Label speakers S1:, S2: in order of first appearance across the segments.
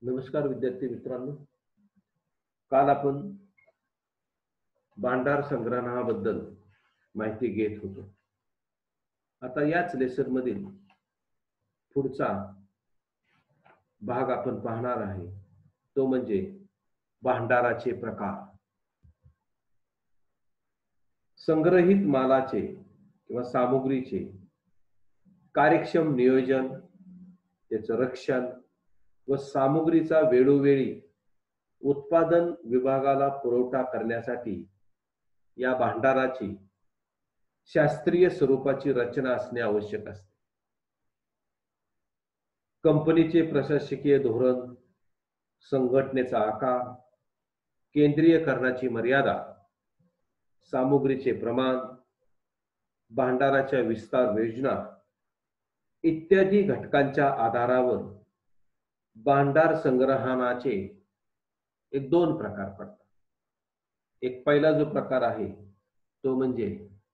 S1: नमस्कार विद्यार्थी मित्रांनो. काल आपण भांडार संग्रहणाबद्दल माहिती घेत होतो. आता याच लेसन मधील पुढचा भाग आपण पाहणार आहे, तो म्हणजे भांडाराचे प्रकार. संग्रहित मालाचे किंवा सामुग्रीचे कार्यक्षम नियोजन, त्याचं रक्षण व सामुग्रीचा वेळोवेळी उत्पादन विभागाला पुरवठा करण्यासाठी या भांडाराची शास्त्रीय स्वरूपाची रचना असणे आवश्यक असते. कंपनीचे प्रशासकीय धोरण, संघटनेचा आकार, केंद्रीयकरणाची मर्यादा, सामुग्रीचे प्रमाण, भांडाराच्या विस्तार योजना इत्यादी घटकांच्या आधारावर भांडार संग्रहणाचे एक दोन प्रकार पडतात. एक पहिला जो प्रकार आहे तो म्हणजे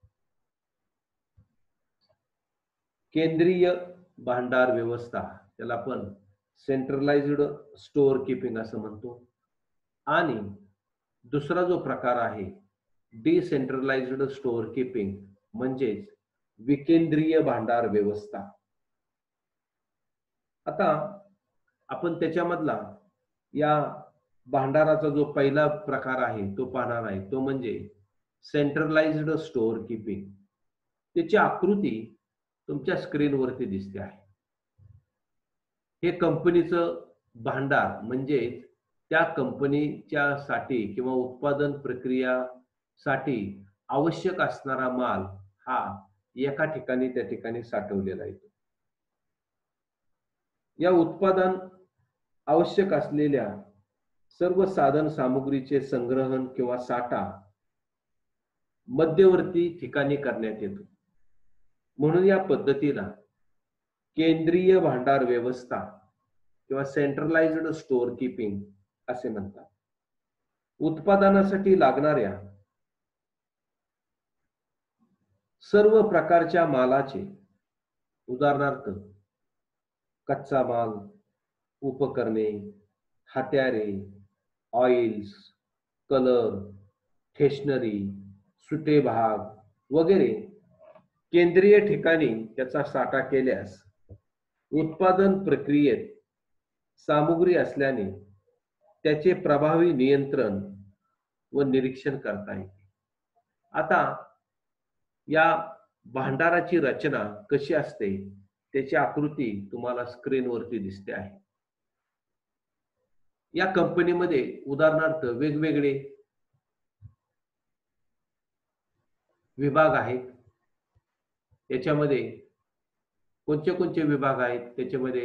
S1: केंद्रीय भांडार व्यवस्था, त्याला आपण सेंट्रलाइज्ड स्टोअर कीपिंग असं म्हणतो. आणि दुसरा जो प्रकार आहे डिसेंट्रलाइज्ड स्टोअर कीपिंग म्हणजेच विकेंद्रीय भांडार व्यवस्था. आता आपण त्याच्यामधला या भांडाराचा जो पहिला प्रकार आहे तो पाहणार आहे, तो म्हणजे सेंट्रलाइज्ड स्टोअर कीपिंग. त्याची आकृती तुमच्या स्क्रीनवरती दिसते आहे. हे कंपनीचं भांडार म्हणजे त्या कंपनीच्या साठी किंवा उत्पादन प्रक्रियासाठी आवश्यक असणारा माल हा एका ठिकाणी त्या ठिकाणी साठवलेला आहे. या उत्पादन आवश्यक असलेल्या सर्व साधन सामुग्रीचे संग्रहण किंवा साठा मध्यवर्ती ठिकाणी करण्यात येतो. म्हणून या पद्धतीला केंद्रीय भांडार व्यवस्था किंवा सेंट्रलाइज्ड स्टोअर कीपिंग असे म्हणतात. उत्पादनासाठी लागणाऱ्या सर्व प्रकारच्या मालाचे, उदाहरणार्थ कच्चा माल, उपकरणे, हत्यारे, ऑइल्स, कलर, स्टेशनरी, सुटे भाग वगैरे केंद्रीय ठिकाणी त्याचा साठा केल्यास उत्पादन प्रक्रियेत सामुग्री असल्याने त्याचे प्रभावी नियंत्रण व निरीक्षण करता येते. आता या भांडाराची रचना कशी असते त्याची आकृती तुम्हाला स्क्रीनवरती दिसते आहे. या कंपनीमध्ये उदाहरणार्थ वेगवेगळे विभाग आहेत. याच्यामध्ये कोणते कोणते विभाग आहेत? त्याच्यामध्ये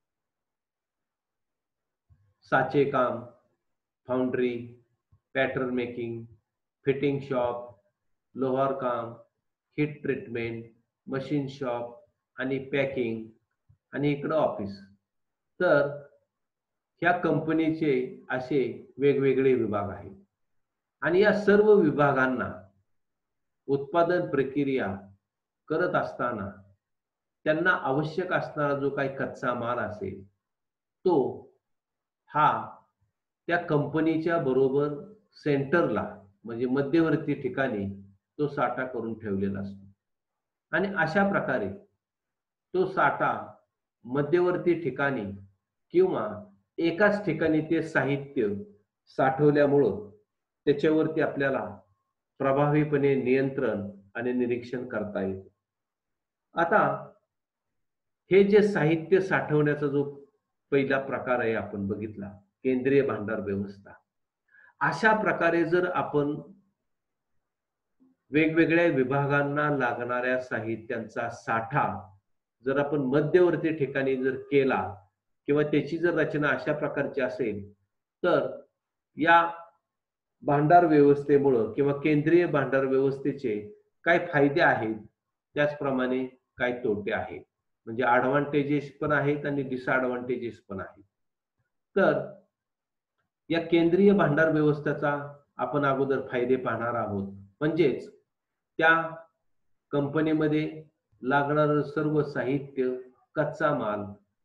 S1: साचे काम, foundry, pattern making, fitting shop, लोहार काम, हीट ट्रीटमेंट, मशीन शॉप आणि पॅकिंग, आणि इकडं ऑफिस. तर ह्या कंपनीचे असे वेगवेगळे विभाग आहेत. आणि या सर्व विभागांना उत्पादन प्रक्रिया करत असताना त्यांना आवश्यक असणारा जो काही कच्चा माल असेल तो हा त्या कंपनीच्या बरोबर सेंटरला म्हणजे मध्यवर्ती ठिकाणी तो साठा करून ठेवलेला असतो. आणि अशा प्रकारे तो साठा मध्यवर्ती ठिकाणी किंवा एकाच ठिकाणी ते साहित्य साठवल्यामुळं त्याच्यावरती आपल्याला प्रभावीपणे नियंत्रण आणि निरीक्षण करता येते. आता हे जे साहित्य साठवण्याचा जो पहिला प्रकार आहे आपण बघितला, केंद्रीय भांडार व्यवस्था. अशा प्रकारे जर आपण वेगवेगळ्या विभागांना लागणाऱ्या साहित्यांचा साठा जर आपण मध्यवर्ती ठिकाणी जर केला किंवा त्याची जर रचना अशा प्रकारची असेल तर या भांडार व्यवस्थेमुळं किंवा केंद्रीय भांडार व्यवस्थेचे काय फायदे आहेत त्याचप्रमाणे काय तोटे आहेत. म्हणजे ॲडव्हान्टेजेस पण आहेत आणि डिसॲडव्हान्टेजेस पण आहेत. तर या केंद्रीय भांडार व्यवस्थेचा आपण अगोदर फायदे पाहणार आहोत. म्हणजेच त्या कंपनीमध्ये लागणारं सर्व साहित्य, कच्चा माल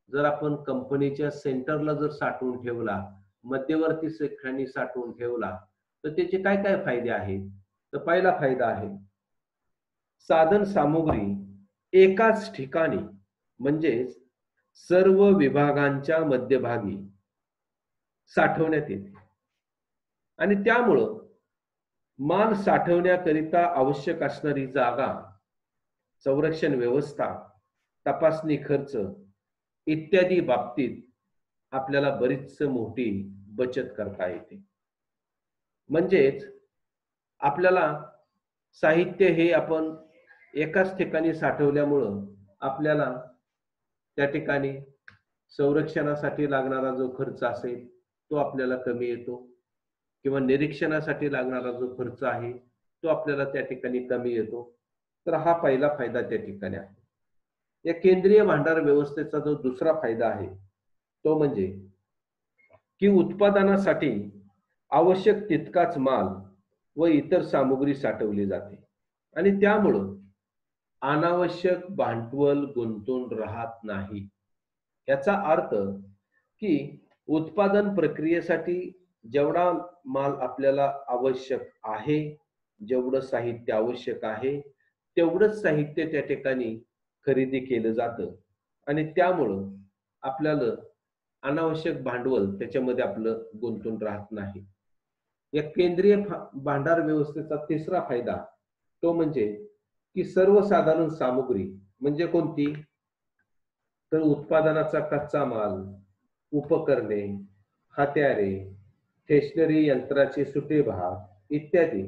S1: जर आपण कंपनीच्या सेंटरला जर साठवून ठेवला, मध्यवर्ती ठिकाणी साठवून ठेवला, तर त्याचे काय काय फायदे आहेत? तर पहिला फायदा आहे, साधन सामुग्री एकाच ठिकाणी म्हणजेच सर्व विभागांच्या मध्यभागी साठवण्यात येते आणि त्यामुळं माल साठवण्याकरिता आवश्यक असणारी जागा, संरक्षण व्यवस्था, तपासणी खर्च इत्यादी बाबतीत आपल्याला बरीच मोठी बचत करता येते. म्हणजेच आपल्याला साहित्य हे आपण एकाच ठिकाणी साठवल्यामुळं आपल्याला त्या ठिकाणी संरक्षणासाठी लागणारा जो खर्च असेल तो आपल्याला कमी येतो किंवा निरीक्षणासाठी लागणारा जो खर्च आहे तो आपल्याला त्या ठिकाणी कमी येतो. तर हा पहिला फायदा त्या ठिकाणी आहे. या केंद्रीय भांडार व्यवस्थेचा जो दुसरा फायदा आहे तो म्हणजे की उत्पादनासाठी आवश्यक तितकाच माल व इतर सामुग्री साठवली जाते आणि त्यामुळं अनावश्यक भांडवल गुंतून राहत नाही. याचा अर्थ की उत्पादन प्रक्रियेसाठी जेवढा माल आपल्याला आवश्यक आहे, जेवढं साहित्य आवश्यक आहे, तेवढंच साहित्य त्या ठिकाणी खरेदी केलं जातं आणि त्यामुळं आपल्याला अनावश्यक भांडवल त्याच्यामध्ये आपलं गुंतून राहत नाही. या केंद्रीय भांडार व्यवस्थेचा तिसरा फायदा तो म्हणजे की सर्वसाधारण सामुग्री म्हणजे कोणती? तर उत्पादनाचा कच्चा माल, उपकरणे, हत्यारे, स्टेशनरी यंत्राचे सुटे भाग इत्यादी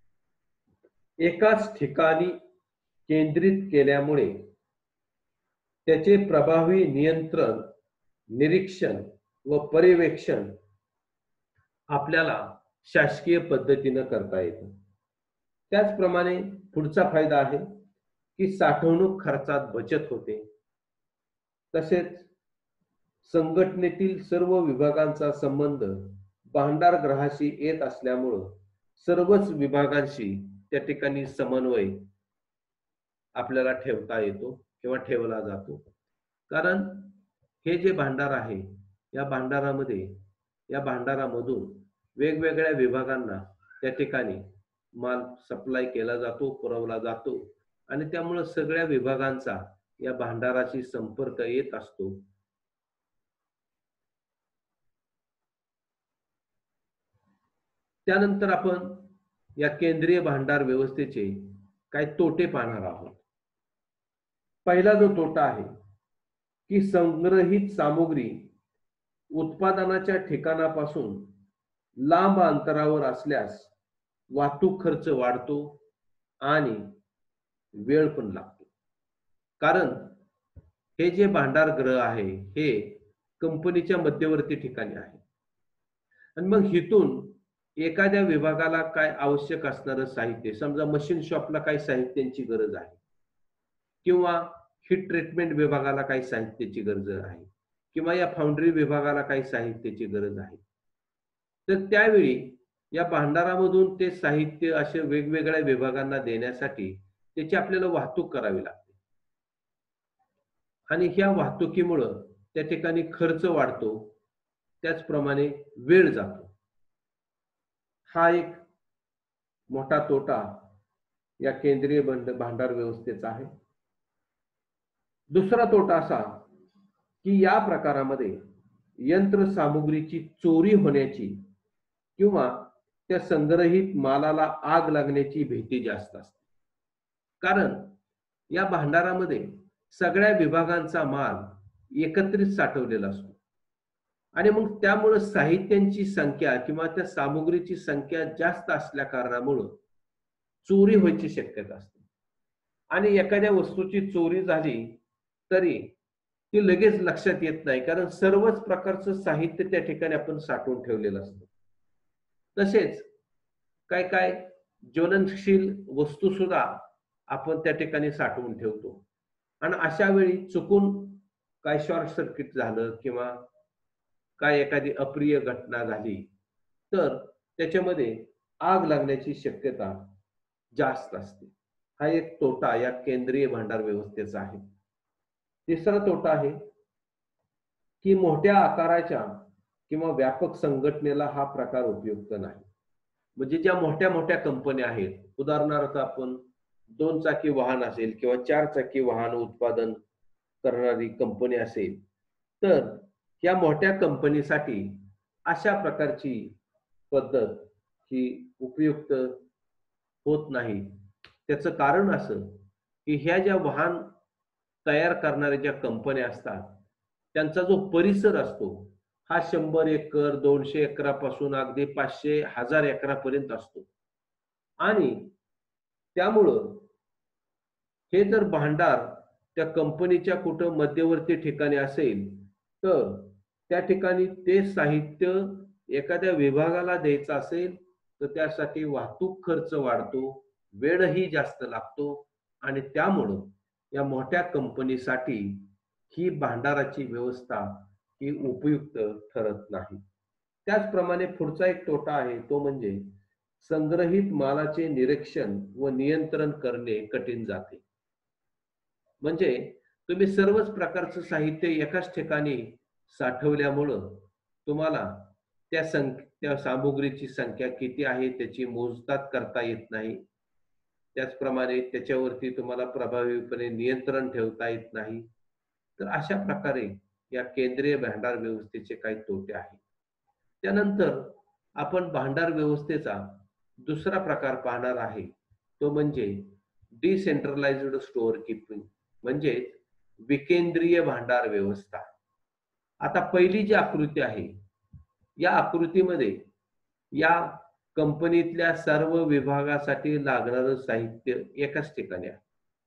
S1: एकाच ठिकाणी केंद्रित केल्यामुळे त्याचे प्रभावी नियंत्रण, निरीक्षण व पर्यवेक्षण आपल्याला शासकीय पद्धतीनं करता येतं. त्याचप्रमाणे पुढचा फायदा आहे की साठवणूक खर्चात बचत होते. तसेच संघटनेतील सर्व विभागांचा संबंध भांडारगृहाशी येत असल्यामुळं सर्वच विभागांशी त्या ठिकाणी समन्वय आपल्याला ठेवता येतो किंवा ठेवला जातो. कारण हे जे भांडार आहे, या भांडारामध्ये या भांडारामधून वेगवेगळ्या विभागांना त्या ठिकाणी माल सप्लाय केला जातो, पुरवला जातो आणि त्यामुळं सगळ्या विभागांचा या भांडाराशी संपर्क येत असतो. त्यानंतर आपण या केंद्रीय भांडार व्यवस्थेचे काही तोटे पाहणार आहोत. पहिला जो तोटा आहे की संग्रहित सामुग्री उत्पादनाच्या ठिकाणापासून लांब अंतरावर असल्यास वाहतूक खर्च वाढतो आणि वेळ पण लागतो. कारण हे जे भांडारगृह आहे हे कंपनीच्या मध्यवर्ती ठिकाणी आहे आणि मग इथून एखाद्या विभागाला काय आवश्यक असणारं साहित्य, समजा मशीन शॉपला काही साहित्यांची गरज आहे किंवा हीट ट्रीटमेंट विभागाला काही साहित्याची गरज आहे किंवा या फाउंड्री विभागाला काही साहित्याची गरज आहे, तर त्यावेळी या भांडारामधून ते साहित्य असे वेगवेगळ्या विभागांना देण्यासाठी त्याची आपल्याला वाहतूक करावी लागते आणि ह्या वाहतुकीमुळं त्या ठिकाणी खर्च वाढतो, त्याचप्रमाणे वेळ जातो. हा एक मोठा तोटा या केंद्रीय भांडार व्यवस्थेचा आहे. दुसरा तोटा असा की या प्रकारामध्ये यंत्रसामुग्रीची चोरी होण्याची किंवा त्या संग्रहित मालाला आग लागण्याची भीती जास्त असते. कारण या भांडारामध्ये सगळ्या विभागांचा माल एकत्रित साठवलेला असतो आणि मग त्यामुळं साहित्यांची संख्या किंवा त्या सामुग्रीची संख्या जास्त असल्या कारणामुळं चोरी व्हायची शक्यता असते आणि एखाद्या वस्तूची चोरी झाली तरी ती लगेच लक्षात येत नाही, कारण सर्वच प्रकारचं साहित्य त्या ठिकाणी आपण साठवून ठेवलेलं असतं. तसेच काय काय ज्वलनशील वस्तू सुद्धा आपण त्या ठिकाणी साठवून ठेवतो आणि अशा वेळी चुकून काय शॉर्ट सर्किट झालं किंवा काय एखादी अप्रिय घटना झाली तर त्याच्यामध्ये आग लागण्याची शक्यता जास्त असते. हा एक तोटा या केंद्रीय भांडार व्यवस्थेचा आहे. तिसरा तोटा आहे की मोठ्या आकाराच्या किंवा व्यापक संघटनेला हा प्रकार उपयुक्त नाही. म्हणजे ज्या मोठ्या मोठ्या कंपन्या आहेत, उदाहरणार्थ आपण 2 चाकी वाहन असेल किंवा 4 चाकी वाहन उत्पादन करणारी कंपनी असेल, तर या मोठ्या कंपनीसाठी अशा प्रकारची पद्धत ही उपयुक्त होत नाही. त्याचं कारण असं, की ह्या ज्या वाहन तयार करणाऱ्या ज्या कंपन्या असतात, त्यांचा जो परिसर असतो, हा 100 एकर, 200 एकरापासून अगदी 500, 1000 एकरापर्यंत असतो. आणि त्यामुळं हे जर भांडार त्या कंपनीच्या कुठं मध्यवर्ती ठिकाणी असेल, तर त्या ठिकाणी ते साहित्य एखाद्या विभागाला द्यायचं असेल, तर त्यासाठी वाहतूक खर्च वाढतो, वेळही जास्त लागतो आणि त्यामुळं या मोठ्या कंपनीसाठी ही भांडाराची व्यवस्था ही उपयुक्त ठरत नाही. त्याचप्रमाणे पुढचा एक तोटा आहे, तो म्हणजे संग्रहित मालाचे निरीक्षण व नियंत्रण करणे कठीण जाते. म्हणजे तुम्ही सर्वच प्रकारचं साहित्य एकाच ठिकाणी साठवल्यामुळं तुम्हाला त्या सामुग्रीची संख्या किती आहे त्याची मोजदाद करता येत नाही. त्याचप्रमाणे त्याच्यावरती तुम्हाला प्रभावीपणे नियंत्रण ठेवता येत नाही. तर अशा प्रकारे या केंद्रीय भांडार व्यवस्थेचे काही तोटे आहेत. त्यानंतर आपण भांडार व्यवस्थेचा दुसरा प्रकार पाहणार आहे, तो म्हणजे डिसेंट्रलाइज्ड स्टोअर कीपिंग म्हणजे विकेंद्रीय भांडार व्यवस्था. आता पहिली जी आकृती आहे, या आकृतीमध्ये या कंपनीतल्या सर्व विभागासाठी लागणारं साहित्य एकाच ठिकाणी आहे.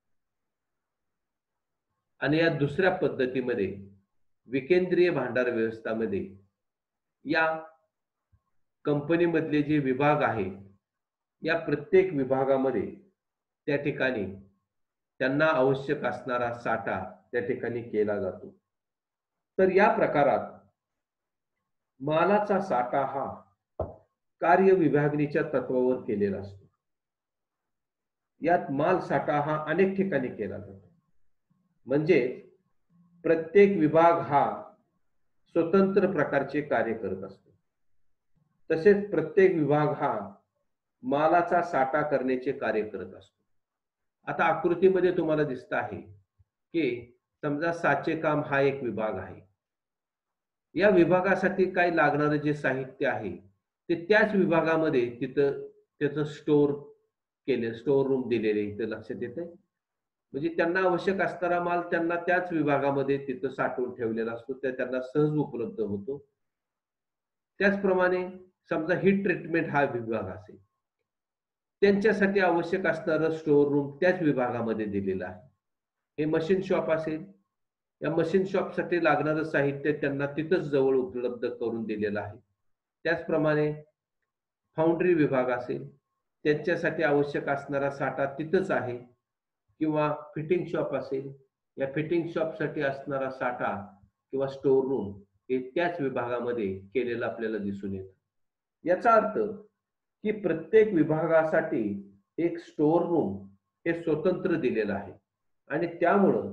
S1: आणि या दुसऱ्या पद्धतीमध्ये विकेंद्रीय भांडार व्यवस्थामध्ये या कंपनीमधले जे विभाग आहे, या प्रत्येक विभागामध्ये त्या ठिकाणी त्यांना आवश्यक असणारा साठा त्या ठिकाणी केला जातो. तर या प्रकारात मालाचा साठा हा कार्य विभागणीच्या तत्वावर केलेला असतो. यात माल साठा हा अनेक ठिकाणी केला जातो. म्हणजे प्रत्येक विभाग हा स्वतंत्र प्रकारचे कार्य करत असतो. तसेच प्रत्येक विभाग हा मालाचा साठा करण्याचे कार्य करत असतो. आता आकृतीमध्ये तुम्हाला दिसत आहे, की समजा साचे काम हा एक विभाग आहे. या विभागासाठी काय लागणारं जे साहित्य आहे, ते त्याच विभागामध्ये तिथं त्याचं स्टोअर रूम दिलेले इथं लक्षात येतंय. म्हणजे त्यांना आवश्यक असणारा माल त्यांना त्याच विभागामध्ये तिथं साठवून ठेवलेला असतो. ते त्यांना सहज उपलब्ध होतो. त्याचप्रमाणे समजा हीट ट्रीटमेंट हा विभाग असेल. त्यांच्यासाठी आवश्यक असणारं स्टोअर रूम त्याच विभागामध्ये दिलेलं आहे. हे मशीन शॉप असेल, या मशीन शॉपसाठी लागणारं साहित्य त्यांना तिथंच जवळ उपलब्ध करून दिलेलं आहे. त्याचप्रमाणे फाउंड्री विभाग असेल, त्यांच्यासाठी आवश्यक असणारा साठा तिथंच आहे किंवा फिटिंग शॉप असेल, या फिटिंग शॉपसाठी असणारा साठा किंवा स्टोअर रूम हे त्याच विभागामध्ये केलेलं आपल्याला दिसून येतं. याचा अर्थ की प्रत्येक विभागासाठी एक स्टोअर रूम हे स्वतंत्र दिलेलं आहे आणि त्यामुळं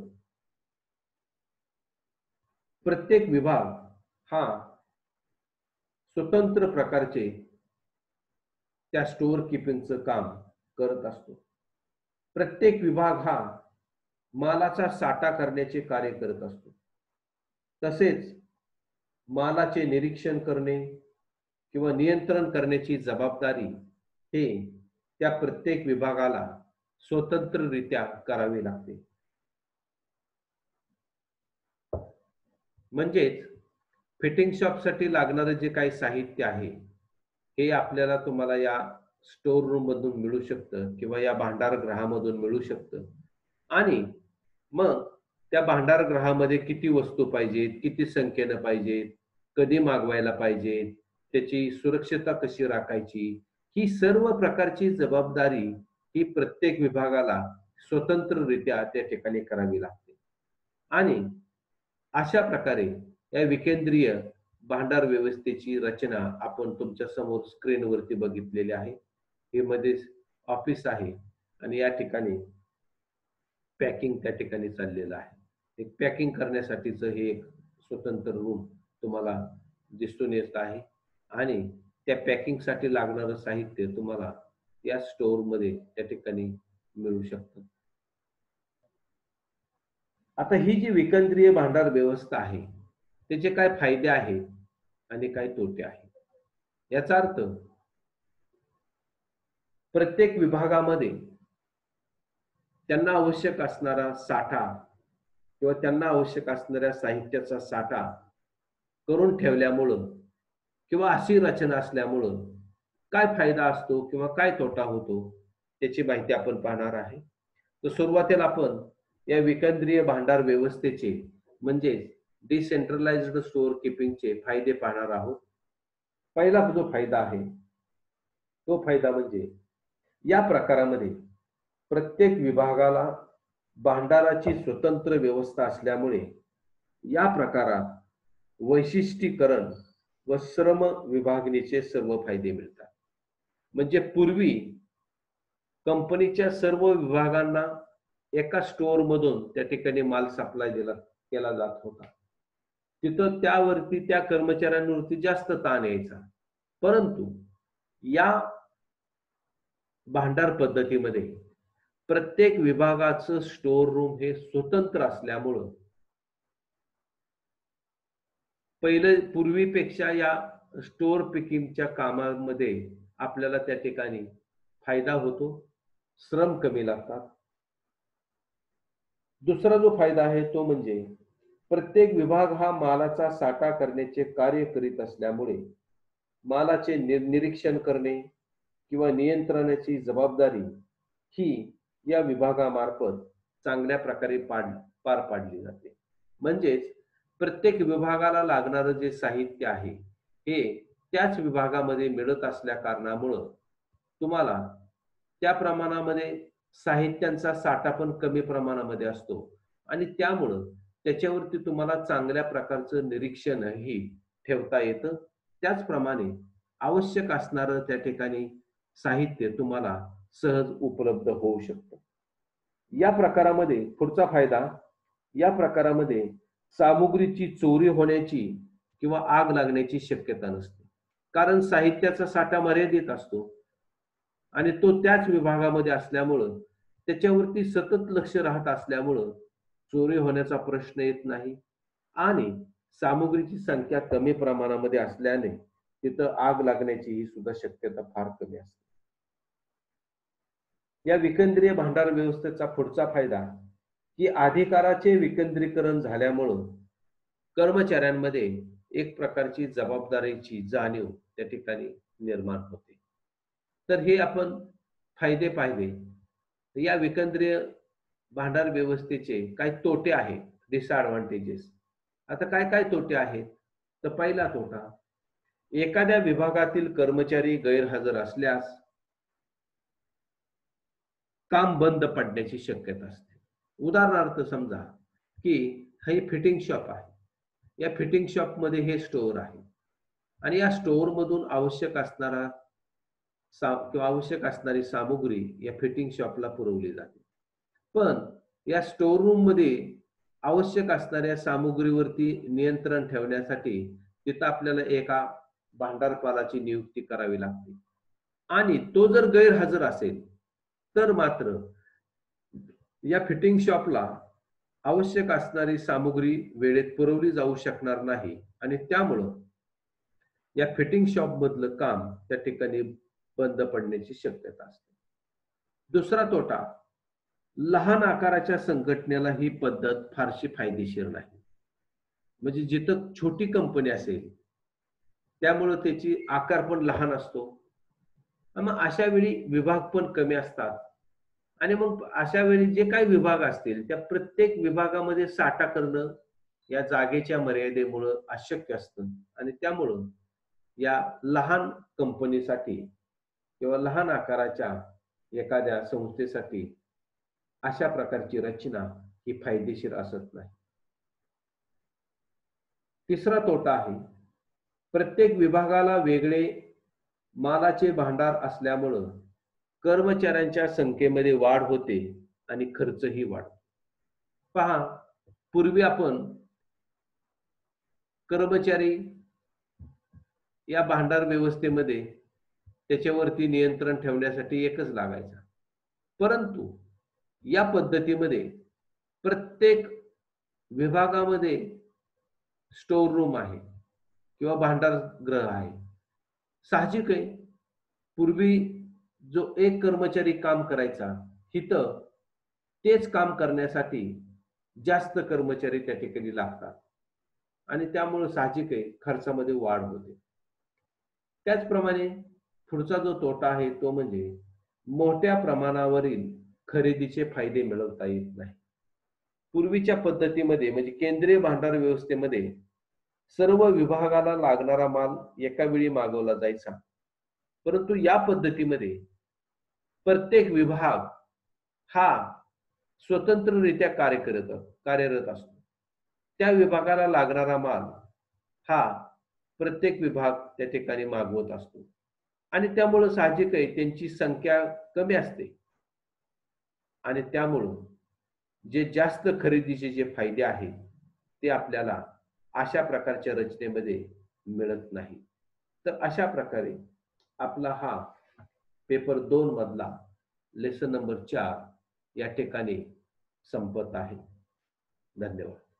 S1: प्रत्येक विभाग हा स्वतंत्र प्रकारचे त्या स्टोअर कीपिंगचं काम करत असतो. प्रत्येक विभाग हा मालाचा साठा करण्याचे कार्य करत असतो. तसेच मालाचे निरीक्षण करणे किंवा नियंत्रण करण्याची जबाबदारी हे त्या प्रत्येक विभागाला स्वतंत्ररित्या करावी लागते. म्हणजेच फिटिंग शॉपसाठी लागणारं जे काही साहित्य आहे, हे आपल्याला तुम्हाला या स्टोअर रूम मधून मिळू शकतं किंवा या भांडारगृहामधून मिळू शकतं. आणि मग त्या भांडारगृहामध्ये किती वस्तू पाहिजेत, किती संख्येनं पाहिजेत, कधी मागवायला पाहिजेत, त्याची सुरक्षता कशी राखायची, ही सर्व प्रकारची जबाबदारी ही प्रत्येक विभागाला स्वतंत्ररित्या त्या ठिकाणी करावी लागते. आणि अशा प्रकारे या विकेंद्रीय भांडार व्यवस्थेची रचना आपण तुमच्या समोर स्क्रीनवरती बघितलेली आहे. हे मध्ये ऑफिस आहे आणि या ठिकाणी पॅकिंग त्या ठिकाणी चाललेलं आहे. एक पॅकिंग करण्यासाठीचं हे एक स्वतंत्र रूम तुम्हाला दिसून येत आहे आणि त्या पॅकिंगसाठी लागणारं साहित्य तुम्हाला या स्टोअरमध्ये त्या ठिकाणी मिळू शकतं. आता ही जी विकेंद्रीय भांडार व्यवस्था आहे, त्याचे काय फायदे आहेत आणि काय तोटे आहेत? याचा अर्थ प्रत्येक विभागामध्ये त्यांना आवश्यक असणारा साठा किंवा त्यांना आवश्यक असणाऱ्या साहित्याचा साठा करून ठेवल्यामुळं किंवा अशी रचना असल्यामुळं काय फायदा असतो किंवा काय तोटा होतो त्याची माहिती आपण पाहणार आहे. तर सुरुवातीला आपण या विकेंद्रीय भांडार व्यवस्थेचे म्हणजेच डिसेंट्रलाइज्ड स्टोअर कीपिंगचे फायदे पाहणार आहोत. पहिला जो फायदा आहे तो फायदा म्हणजे या प्रकारामध्ये प्रत्येक विभागाला भांडाराची स्वतंत्र व्यवस्था असल्यामुळे या प्रकारात वैशिष्ट्यीकरण व श्रम विभागणीचे सर्व फायदे मिळतात. म्हणजे पूर्वी कंपनीच्या सर्व विभागांना एका स्टोअर मधून त्या ठिकाणी माल सप्लाय केला जात होता. तिथं त्यावरती त्या कर्मचाऱ्यांवरती जास्त ताण यायचा. परंतु या भांडार पद्धतीमध्ये प्रत्येक विभागाचं स्टोअर रूम हे स्वतंत्र असल्यामुळं पहिले पूर्वीपेक्षा या स्टोअर पिकिंगच्या कामामध्ये आपल्याला त्या ठिकाणी फायदा होतो, श्रम कमी लागतात. दुसरा जो फायदा आहे तो म्हणजे प्रत्येक विभाग हा मालाचा साठा करण्याचे कार्य करीत असल्यामुळे मालाचे निरीक्षण करणे किंवा नियंत्रणाची जबाबदारी ही या विभागामार्फत चांगल्या प्रकारे पार पाडली जाते. म्हणजेच प्रत्येक विभागाला लागणारं जे साहित्य आहे हे त्याच विभागामध्ये मिळत असल्या कारणामुळं तुम्हाला त्या प्रमाणामध्ये साहित्यांचा साठा पण कमी प्रमाणामध्ये असतो आणि त्यामुळं त्याच्यावरती तुम्हाला चांगल्या प्रकारचं निरीक्षणही ठेवता येतं. त्याचप्रमाणे आवश्यक असणारं त्या ठिकाणी साहित्य तुम्हाला सहज उपलब्ध होऊ शकतं. या प्रकारामध्ये पुढचा फायदा, या प्रकारामध्ये सामुग्रीची चोरी होण्याची किंवा आग लागण्याची शक्यता नसते. कारण साहित्याचा साठा मर्यादित असतो आणि तो त्याच विभागामध्ये असल्यामुळं त्याच्यावरती सतत लक्ष राहत असल्यामुळं चोरी होण्याचा प्रश्न येत नाही आणि सामुग्रीची संख्या कमी प्रमाणामध्ये असल्याने तिथं आग लागण्याची ही सुद्धा शक्यता फार कमी असते. या विकेंद्रीय भांडार व्यवस्थेचा पुढचा फायदा की अधिकाराचे विकेंद्रीकरण झाल्यामुळं कर्मचाऱ्यांमध्ये एक प्रकारची जबाबदारीची जाणीव त्या ठिकाणी निर्माण होते. तर हे आपण फायदे पाहिले. या विकेंद्रीय भांडार व्यवस्थेचे काही तोटे आहेत, डिसएडव्हान्टेजेस. आता काय काय तोटे आहेत? तर पहिला तोटा, एखाद्या विभागातील कर्मचारी गैरहजर असल्यास काम बंद पडण्याची शक्यता असते. उदाहरणार्थ समजा की हे फिटिंग शॉप आहे. या फिटिंग शॉप मध्ये हे स्टोअर आहे आणि या स्टोअर मधून आवश्यक असणारा किंवा आवश्यक असणारी सामुग्री या फिटिंग शॉपला पुरवली जाते. पण या स्टोअर रूम मध्ये आवश्यक असणाऱ्या सामुग्रीवरती नियंत्रण ठेवण्यासाठी तिथं आपल्याला एका भांडारपालाची नियुक्ती करावी लागते आणि तो जर गैरहजर असेल तर मात्र या फिटिंग शॉपला आवश्यक असणारी सामुग्री वेळेत पुरवली जाऊ शकणार नाही आणि त्यामुळं या फिटिंग शॉप मधलं काम त्या ठिकाणी बंद पडण्याची शक्यता असते. दुसरा तोटा, लहान आकाराच्या संघटनेला ही पद्धत फारशी फायदेशीर नाही. म्हणजे जिथं छोटी कंपनी असेल त्यामुळे त्याची आकार पण लहान असतो. मग अशा वेळी विभाग पण कमी असतात आणि मग अशा वेळी जे काही विभाग असतील त्या प्रत्येक विभागामध्ये साठा करणं या जागेच्या मर्यादेमुळं अशक्य असतं आणि त्यामुळं या लहान कंपनीसाठी किंवा लहान आकाराच्या एखाद्या संस्थेसाठी अशा प्रकारची रचना ही फायदेशीर असत नाही. तिसरा तोटा आहे, प्रत्येक विभागाला वेगळे मालाचे भांडार असल्यामुळं कर्मचाऱ्यांच्या संख्येमध्ये वाढ होते आणि खर्चही वाढतो. पहा, पूर्वी आपण कर्मचारी या भांडार व्यवस्थेमध्ये त्याच्यावरती नियंत्रण ठेवण्यासाठी एकच लागायचा. परंतु या पद्धतीमध्ये प्रत्येक विभागामध्ये स्टोअर रूम आहे किंवा भांडारगृह आहे. साहजिक आहे, पूर्वी जो एक कर्मचारी काम करायचा, इथं तेच काम करण्यासाठी जास्त कर्मचारी त्या ठिकाणी लागतात आणि त्यामुळे साहजिक आहे खर्चामध्ये वाढ होते. त्याचप्रमाणे पुढचा जो तोटा आहे तो म्हणजे मोठ्या प्रमाणावरील खरेदीचे फायदे मिळवता येत नाही. पूर्वीच्या पद्धतीमध्ये म्हणजे केंद्रीय भांडार व्यवस्थेमध्ये सर्व विभागाला लागणारा माल एका वेळी मागवला जायचा. परंतु या पद्धतीमध्ये प्रत्येक विभाग हा स्वतंत्ररित्या कार्यरत असतो. त्या विभागाला लागणारा माल हा प्रत्येक विभाग त्या ठिकाणी मागवत असतो आणि त्यामुळं साहजिक आहे त्यांची संख्या कमी असते आणि त्यामुळं जे जास्त खरेदीचे जे फायदे आहेत ते आपल्याला अशा प्रकारच्या रचनेमध्ये मिळत नाही. तर अशा प्रकारे आपला हा पेपर 2 मधला लेसन नंबर 4 या ठिकाणी संपत आहे. धन्यवाद.